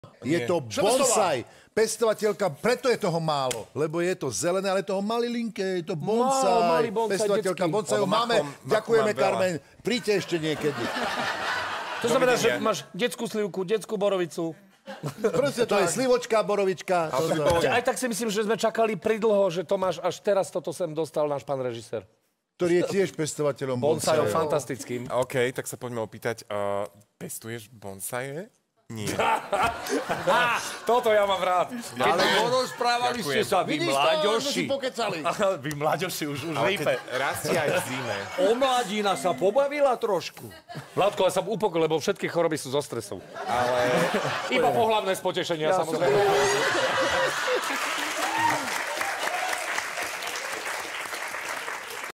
Je to bonsai. Pestovateľka, preto je toho málo, lebo je to zelené, ale toho malilinké, je to bonsai. Malý bonsai Pestovateľka detský. bonsaiu máme. Ďakujeme, Carmen. Príďte ešte niekedy. To znamená, že máš detskú slivku, detskú borovicu. Proste to je slivočka, borovička. Aj tak si myslím, že sme čakali pridlho, že to máš až teraz toto sem dostal náš pán režisér. Ktorý je tiež pestovateľom Bonsajom bonsaiu. fantastickým. OK, tak sa poďme opýtať, pestuješ bonsaje? Nie. Toto ja mám rád. Ale porozprávali ste sa, vy mláďoši. Vy mláďoši už Ale lípe. keď rastie aj v zime. Omladina sa pobavila trošku. Vládko, ale som upokojil, lebo všetky choroby sú zo stresu. Ale Iba pohlavné z potešenia, samozrejme.